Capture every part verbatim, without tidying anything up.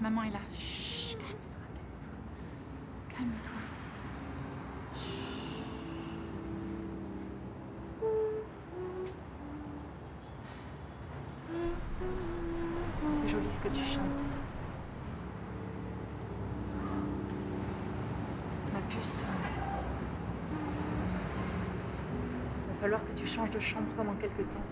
Maman est là. Chut, calme-toi, calme-toi. Calme-toi. C'est joli ce que tu chantes. Ma puce. Il va falloir que tu changes de chambre pendant quelque temps.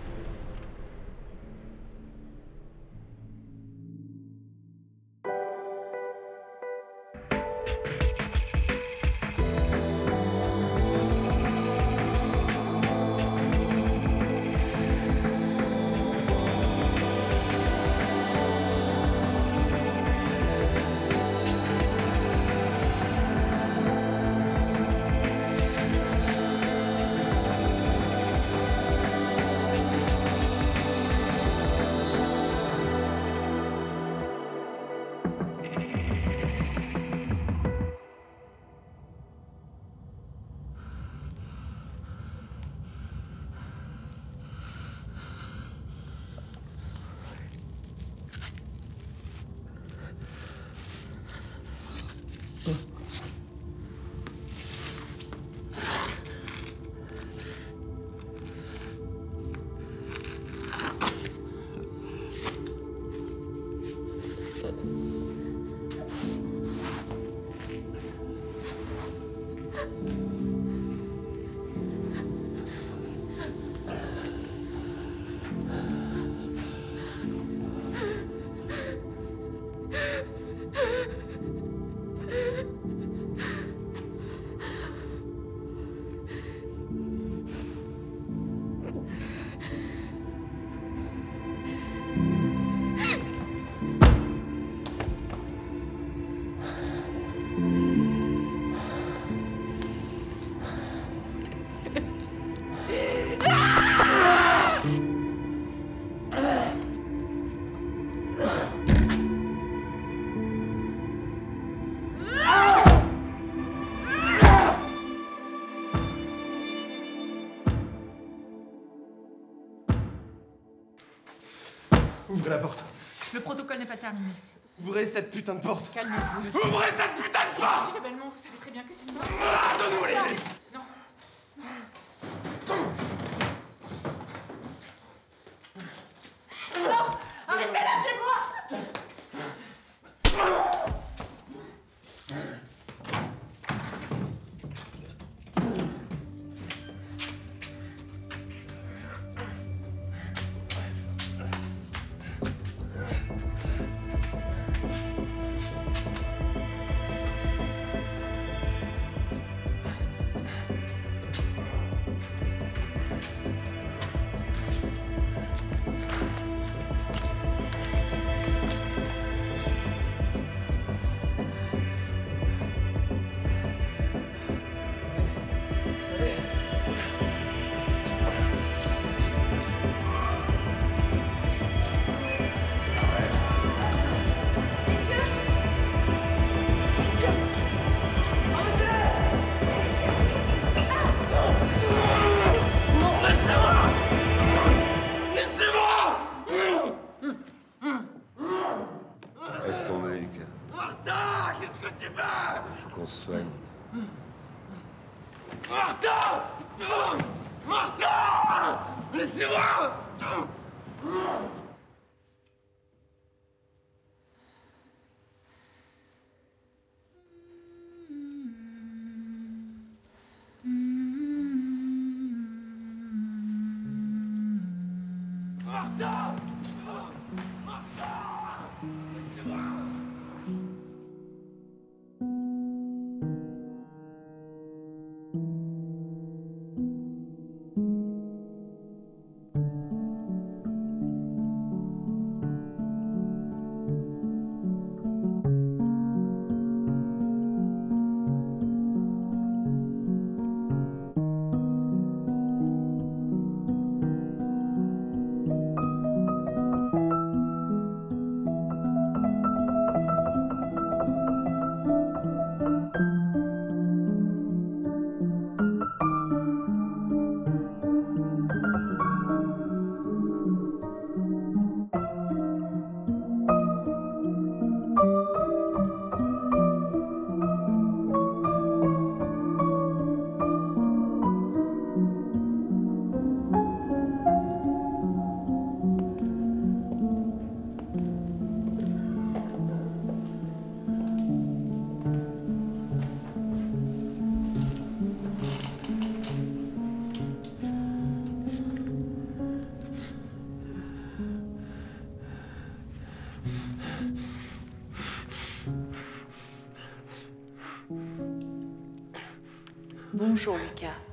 Ouvrez la porte. Le protocole n'est pas terminé. Ouvrez cette putain de porte. Calmez-vous, monsieur. Ouvrez cette putain de porte. Monsieur Belmont, vous savez très bien que c'est une... Ah, donnez-moi les clés. Non. Non. Arrêtez, lâchez-moi. Laisse tomber, Lucas. Martha, qu'est-ce que tu fais? Faut qu'on se soigne. Martha! Martha! Laissez-moi! Martha! Martha! Laissez-moi! Bonjour Lucas.